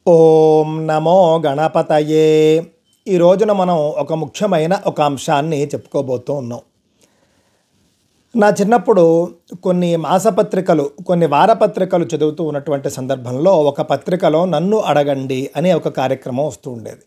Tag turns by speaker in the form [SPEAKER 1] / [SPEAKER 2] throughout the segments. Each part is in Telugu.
[SPEAKER 1] ఓం నమో గణపతయే. ఈ రోజున మనం ఒక ముఖ్యమైన అంశాన్ని చెప్పుకోబోతూ ఉన్నాం. నా చిన్నప్పుడు కొన్ని మాసపత్రికలు, కొన్ని వారపత్రికలు చదువుతూ ఉన్నటువంటి సందర్భంలో ఒక పత్రికలో నన్ను అడగండి అనే ఒక కార్యక్రమం వస్తూ ఉండేది.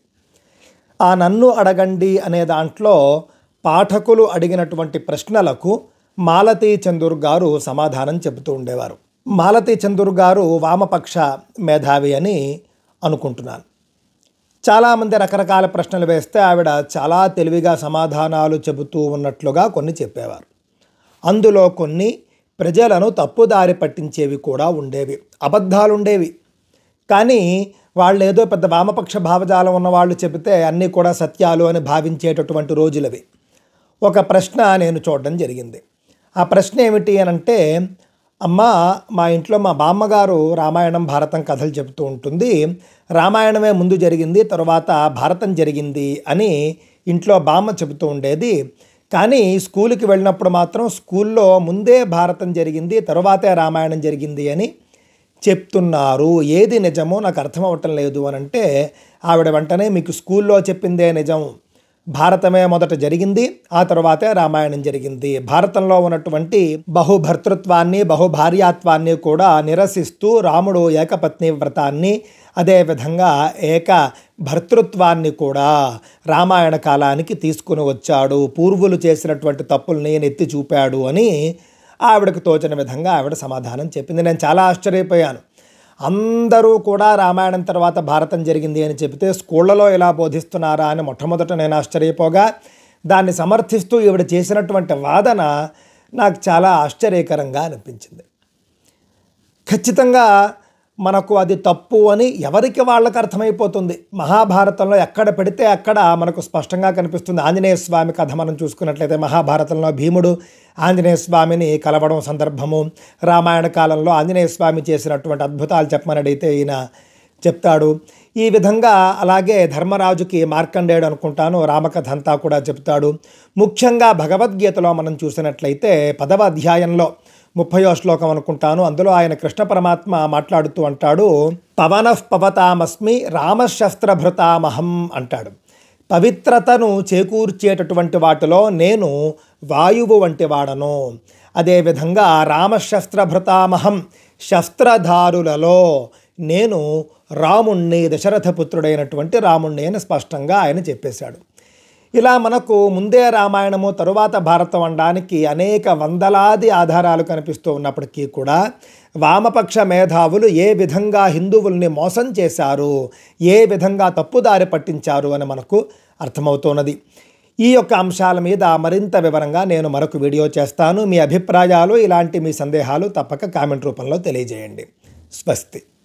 [SPEAKER 1] ఆ నన్ను అడగండి అనే దాంట్లో పాఠకులు అడిగినటువంటి ప్రశ్నలకు మాలతీ చందూర్ గారు సమాధానం చెబుతూ ఉండేవారు. మాలతీ చందూర్ గారు వామపక్ష మేధావి అని అనుకుంటున్నాను. చాలామంది రకరకాల ప్రశ్నలు వేస్తే ఆవిడ చాలా తెలివిగా సమాధానాలు చెబుతూ ఉన్నట్లుగా కొన్ని చెప్పేవారు. అందులో కొన్ని ప్రజలను తప్పుదారి పట్టించేవి కూడా ఉండేవి, అబద్ధాలుండేవి. కానీ వాళ్ళు ఏదో పెద్ద వామపక్ష భావజాలం ఉన్నవాళ్ళు చెబితే అన్నీ కూడా సత్యాలు అని భావించేటటువంటి రోజులవి. ఒక ప్రశ్న నేను చూడడం జరిగింది. ఆ ప్రశ్న ఏమిటి అని అంటే, అమ్మా, మా ఇంట్లో మా బామ్మగారు రామాయణం భారతం కథలు చెబుతూ ఉంటుంది. రామాయణమే ముందు జరిగింది, తర్వాత భారతం జరిగింది అని ఇంట్లో బామ్మ చెబుతూ ఉండేది. కానీ స్కూల్కి వెళ్ళినప్పుడు మాత్రం స్కూల్లో ముందే భారతం జరిగింది, తరువాతే రామాయణం జరిగింది అని చెప్తున్నారు. ఏది నిజమో నాకు అర్థం అవ్వటం లేదు అని అంటే, ఆవిడ వెంటనే మీకు స్కూల్లో చెప్పిందే నిజం, భారతమే మొదట జరిగింది, ఆ తర్వాతే రామాయణం జరిగింది. భారతంలో ఉన్నటువంటి బహుభర్తృత్వాన్ని, బహుభార్యాత్వాన్ని కూడా నిరసిస్తూ రాముడు ఏకపత్ని వ్రతాన్ని, అదేవిధంగా ఏక భర్తృత్వాన్ని కూడా రామాయణ కాలానికి తీసుకుని వచ్చాడు, పూర్వులు చేసినటువంటి తప్పుల్ని ఎత్తి చూపాడు అని ఆవిడకు తోచిన విధంగా ఆవిడ సమాధానం చెప్పింది. నేను చాలా ఆశ్చర్యపోయాను. అందరూ కూడా రామాయణం తర్వాత భారతం జరిగింది అని చెబితే స్కూళ్ళలో ఇలా బోధిస్తున్నారా అని మొట్టమొదట నేను ఆశ్చర్యపోగా, దాన్ని సమర్థిస్తూ ఈవిడ చేసినటువంటి వాదన నాకు చాలా ఆశ్చర్యకరంగా అనిపించింది. ఖచ్చితంగా మనకు అది తప్పు అని ఎవరికి వాళ్ళకి అర్థమైపోతుంది. మహాభారతంలో ఎక్కడ పెడితే అక్కడ మనకు స్పష్టంగా కనిపిస్తుంది. ఆంజనేయ స్వామి కథ మనం చూసుకున్నట్లయితే మహాభారతంలో భీముడు ఆంజనేయ స్వామిని కలవడం సందర్భము, రామాయణ కాలంలో ఆంజనేయ స్వామి చేసినటువంటి అద్భుతాలు చెప్పమని అడిగితే ఈయన చెప్తాడు. ఈ విధంగా అలాగే ధర్మరాజుకి మార్కండేయుడు అనుకుంటాను రామకథ అంతా కూడా చెప్తాడు. ముఖ్యంగా భగవద్గీతలో మనం చూసినట్లయితే 10వ అధ్యాయంలో 30వ శ్లోకం అనుకుంటాను, అందులో ఆయన కృష్ణ పరమాత్మ మాట్లాడుతూ అంటాడు, పవనః పవతామస్మి రామశస్త్రభృతామహం అంటాడు. పవిత్రతను చేకూర్చేటటువంటి వాటిలో నేను వాయువు వంటి వాడను. అదేవిధంగా రామశస్త్రభృతామహం, శస్త్రధారులలో నేను రాముణ్ణి, దశరథపుత్రుడైనటువంటి రాముణ్ణి అని స్పష్టంగా ఆయన చెప్పేశాడు. ఇలా మనకు ముందే రామాయణము తరువాత భారతం అనడానికి అనేక వందలాది ఆధారాలు కనిపిస్తూ ఉన్నప్పటికీ కూడా వామపక్ష మేధావులు ఏ విధంగా హిందువుల్ని మోసం చేశారు, ఏ విధంగా తప్పుదారి పట్టించారు అని మనకు అర్థమవుతున్నది. ఈ యొక్క అంశాల మీద మరింత వివరంగా నేను మరొక వీడియో చేస్తాను. మీ అభిప్రాయాలు, ఇలాంటి మీ సందేహాలు తప్పక కామెంట్ రూపంలో తెలియజేయండి. స్వస్తి.